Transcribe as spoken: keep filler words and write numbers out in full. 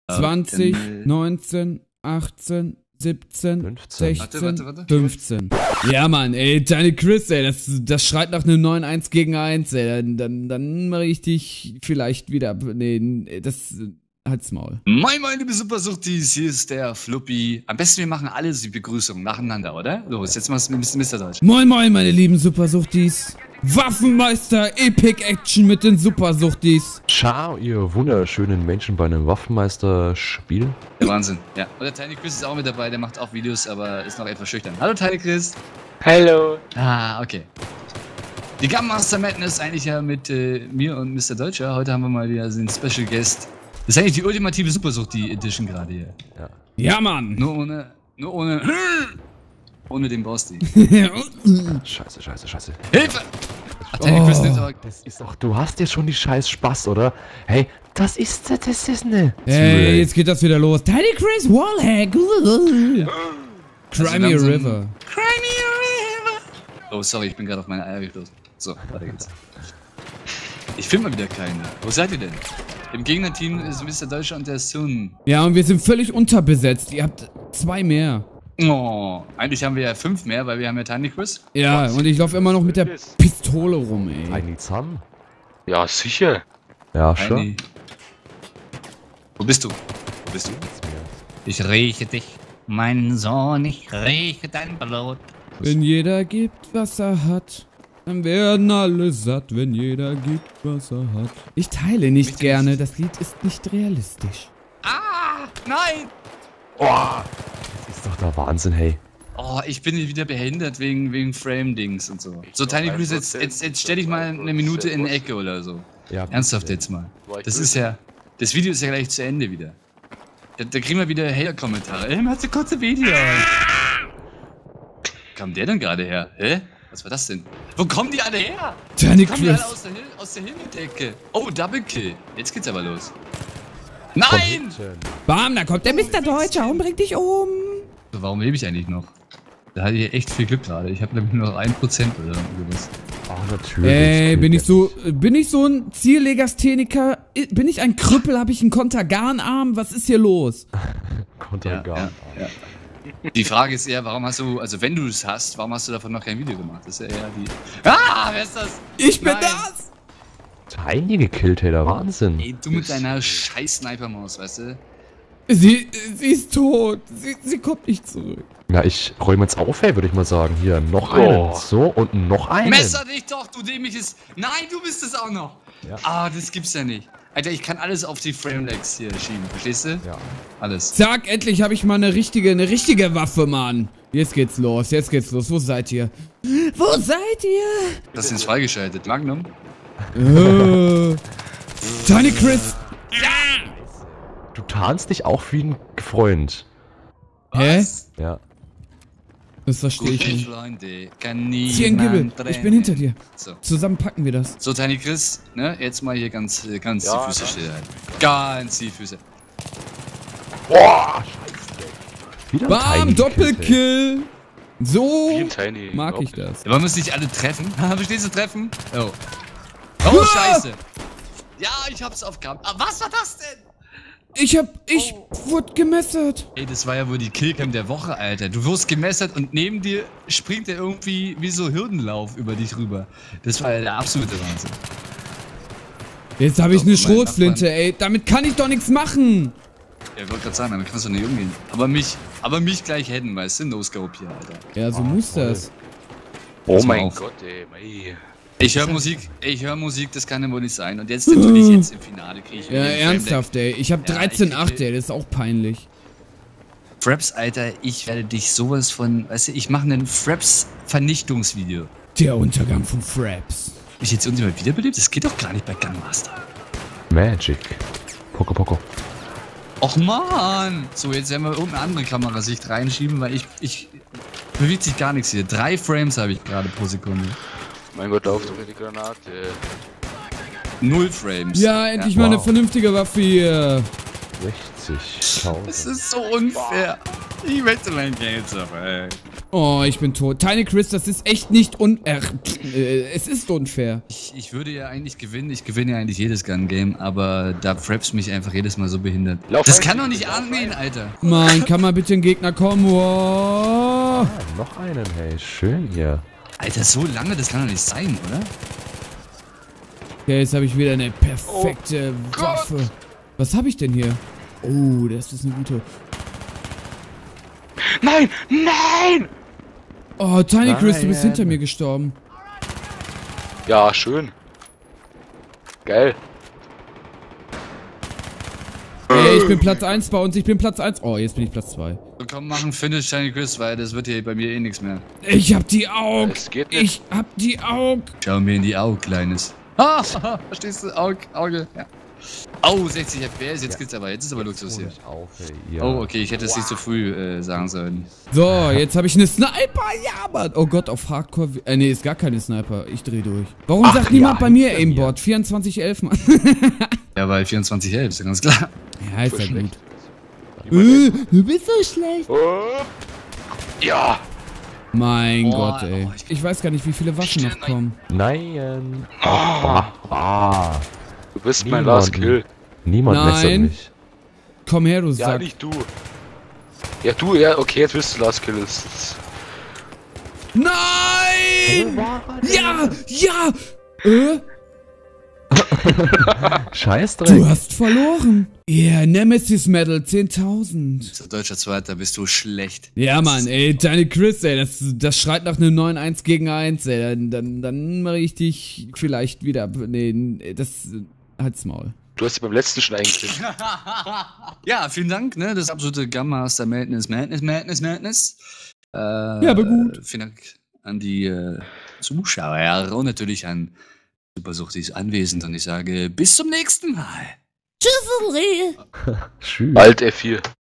zwanzig, neunzehn, achtzehn, siebzehn, fünfzehn. sechzehn, Warte, warte, warte. fünfzehn. Ja, Mann, ey, Tiny Chris, ey, das, das schreit nach einem neun eins gegen eins, ey. Dann, dann, dann mache ich dich vielleicht wieder. Nee, das. Halt's Maul. Moin, moin, liebe Supersuchtis, hier ist der Fluppi. Am besten, wir machen alle die Begrüßungen nacheinander, oder? Los, jetzt mal Mister Deutsch. Moin, moin, meine lieben Supersuchtis. Waffenmeister Epic Action mit den Supersuchtis. Ciao, ihr wunderschönen Menschen bei einem Waffenmeister-Spiel. Der Wahnsinn, ja. Und der Tiny Chris ist auch mit dabei, der macht auch Videos, aber ist noch etwas schüchtern. Hallo, Tiny Chris. Hallo. Ah, okay. Die Gun Master Madness eigentlich ja mit äh, mir und Mister Deutscher. Heute haben wir mal wieder so einen Special Guest. Das ist eigentlich die ultimative Supersucht, die Edition gerade hier. Ja. Ja, Mann. Nur ohne, nur ohne, ohne den Basti. Scheiße, scheiße, scheiße. Hilfe! Ach, Tiny Chris nimmt aber... Das ist doch, du hast jetzt schon die scheiß Spaß, oder? Hey, das ist, das ist ne... Hey, jetzt geht das wieder los. Tiny Chris Wallhack. Cry me a Also wir haben so ein- river. Cry me a river. Oh, sorry, ich bin gerade auf meine Eier gestoßen. So, weiter geht's. Ich finde mal wieder keine. Wo seid ihr denn? Im Gegnerteam ist Mister Deutscher und der Sun. Ja, und wir sind völlig unterbesetzt. Ihr habt zwei mehr. Oh, eigentlich haben wir ja fünf mehr, weil wir haben ja Tiny Chris. Ja, und ich laufe immer noch mit der Pistole rum, ey. Tiny Zahn? Ja, sicher. Ja, schon. Tiny. Wo bist du? Wo bist du? Ich rieche dich, mein Sohn, ich rieche dein Blut. Wenn jeder gibt, was er hat, dann werden alle satt, wenn jeder gibt, was er hat. Ich teile nicht Bitte gerne, nicht. das Lied ist nicht realistisch. Ah, nein! Oh, das ist doch der Wahnsinn, hey. Oh, ich bin wieder behindert wegen, wegen Frame-Dings und so. So, Tiny Chris, jetzt, jetzt, jetzt stell dich mal eine Minute in eine Ecke oder so. Ja, Ernsthaft jetzt mal. Das ist ja, das Video ist ja gleich zu Ende wieder. Da, da kriegen wir wieder Hater-Kommentare. Ey, hast du kurze Video? Wo kam der denn gerade her? Hä? Was war das denn? Wo kommen die alle her? Tiny Kommen die alle Chris. aus der, Hill aus der Himmeldecke? Oh, Double Kill. Jetzt geht's aber los. Nein! Bam, da kommt der Mister Deutscher und bringt dich um. So, warum lebe ich eigentlich noch? Da hatte ich echt viel Glück gerade. Ich habe nämlich nur noch ein Prozent oder irgendwas. Oh, natürlich. Ey, bin ich so, bin ich so ein Ziellegastheniker? Bin ich ein Krüppel? Habe ich einen Kontergan-Arm? Was ist hier los? Kontergan. Ja, ja. Die Frage ist eher, warum hast du, also wenn du es hast, warum hast du davon noch kein Video gemacht? Das ist ja eher die... Ah, wer ist das? Ich bin Nein. das! Tiny gekillt, hey, der Wahnsinn. Ey, du mit deiner scheiß Sniper-Maus, weißt du? Sie, sie ist tot. Sie, sie kommt nicht zurück. Ja, ich räume jetzt auf, hey, würde ich mal sagen. Hier, noch Oh. einen. So, und noch einen. Messer dich doch, du dämliches... Nein, du bist es auch noch! Ja. Ah, das gibt's ja nicht. Alter, ich kann alles auf die Framelegs hier schieben, verstehst du? Ja. Alles. Zack, endlich habe ich mal eine richtige, eine richtige Waffe, Mann. Jetzt geht's los, jetzt geht's los. Wo seid ihr? Wo seid ihr? Das ist jetzt freigeschaltet. Magnum? Äh, Tiny Chris. Du tarnst dich auch wie ein Freund. Hä? Was? Ja. Das verstehe ich Gute nicht. Freunde, kann niemand Zieh einen Gibbel. Ich bin hinter dir. So. Zusammen packen wir das. So, Tiny Chris, ne? Jetzt mal hier ganz, äh, ganz Ja, die Füße ja. stillhalten. Ganz die Füße. Boah, scheiße. Wieder ein Bam, Tiny gekillt, Doppelkill. So Wie ein Tiny. mag ich unglaublich. das. Ja, wollen wir uns nicht alle treffen? Verstehst du, treffen? Oh. Oh, scheiße. Ja, ich hab's aufgehabt. Ah, was war das denn? Ich hab, ich wurde gemessert. Ey, das war ja wohl die Killcam der Woche, Alter. Du wirst gemessert und neben dir springt er irgendwie wie so Hürdenlauf über dich rüber. Das war ja der absolute Wahnsinn. Jetzt habe ich Doch, eine mein Schrotflinte, Nachbarn. ey. Damit kann ich doch nichts machen. Ja, ich wollte gerade sagen, damit kannst du nicht umgehen. Aber mich, aber mich gleich headen, weißt du? No-Scope hier, Alter. Ja, so Ah, muss toll. das. Oh Pass mal mein auf. Gott, ey. Mei. Ich höre Musik, ich höre Musik, das kann ja wohl nicht sein. Und jetzt natürlich jetzt im Finale kriege ich Ja, wieder den ernsthaft, ey. Ich hab Ja, dreizehn ich- acht, ey. Das ist auch peinlich. Fraps, Alter, ich werde dich sowas von, weißt du, ich mache ein Fraps-Vernichtungsvideo. Der Untergang von Fraps. Ich jetzt irgendjemand wiederbelebt? Das geht doch gar nicht bei Gunmaster. Magic. Poco Poco. Och man! So, jetzt werden wir irgendeine andere Kamerasicht reinschieben, weil ich, ich, bewegt sich gar nichts hier. Drei Frames habe ich gerade pro Sekunde. Mein Gott, lauf doch in die Granate. Null Frames. Ja, endlich Ja. mal eine Wow. vernünftige Waffe hier. Das sechzigtausend. ist so unfair. Ich möchte mein Geld zurück. Oh, ich bin tot. Tiny Chris, das ist echt nicht un... Äh, äh, es ist unfair. Ich, ich würde ja eigentlich gewinnen, ich gewinne ja eigentlich jedes Gun-Game, aber da Fraps mich einfach jedes Mal so behindert. Lauf das rein, kann doch nicht lauf angehen, Alter. Mann, kann mal bitte ein Gegner kommen? Wow. Ah, noch einen, hey. Schön hier. Alter, so lange, das kann doch nicht sein, oder? Okay, jetzt habe ich wieder eine perfekte Oh Waffe. Was habe ich denn hier? Oh, das ist eine gute... Nein! Nein! Oh, Tiny Chris, du bist Nein. hinter mir gestorben. Ja, schön. Geil. Ey, ich bin Platz eins bei uns, ich bin Platz eins. Oh, jetzt bin ich Platz zwei. So, komm, mach einen Finish, Tiny Chris, weil das wird hier bei mir eh nichts mehr. Ich hab die Aug. Es geht nicht. Ich hab die Aug. Schau mir in die Augen, Kleines. Ah, verstehst du? Aug, Auge, ja. Oh, sechzig F P S, jetzt geht's aber, jetzt ist aber Luxus hier. Auf, hey. Ja. Oh, okay, ich hätte es nicht so früh äh, sagen sollen. So, jetzt habe ich eine Sniper. Ja, Mann. Oh Gott, auf Hardcore. Äh, nee, ist gar keine Sniper. Ich dreh durch. Warum Ach, sagt niemand ja, bei mir hinter Aimbot? vierundzwanzig elf, Mann. Ja, weil vierundzwanzig elf ist ja ganz klar. Ja, ist ja Voll gut. schlecht. Äh, du bist so schlecht. Oh. Ja! Mein Oh, Gott, ey. oh, ich- Ich weiß gar nicht, wie viele Waffen noch kommen. Nein. Ah. Ah. Du bist mein Niemand. Last Kill. Niemand Nein. messert mich. Komm her, du Ja, Sack. nicht du. Ja, du, ja, okay, jetzt bist du Last Kill. Das ist- Nein! Ja, ja! Äh? Scheißdreck. Du hast verloren. Yeah, Nemesis Medal zehntausend. So, deutscher Zweiter, bist du schlecht. Ja, Mann, ey, Tiny Chris, ey, das, das schreit nach einem neun eins gegen eins, ey. Dann, dann, dann mache ich dich vielleicht wieder. ab- Nee, das. Halt's Maul. Du hast dich beim letzten schon eingekriegt. Ja, vielen Dank, ne? Das absolute Gamma aus der Madness, Madness, Madness, Madness. Äh, Ja, aber gut. Vielen Dank an die äh, Zuschauer und natürlich an Supersuchtis anwesend und ich sage bis zum nächsten Mal. Tschüss, Tschüss. Alt F vier.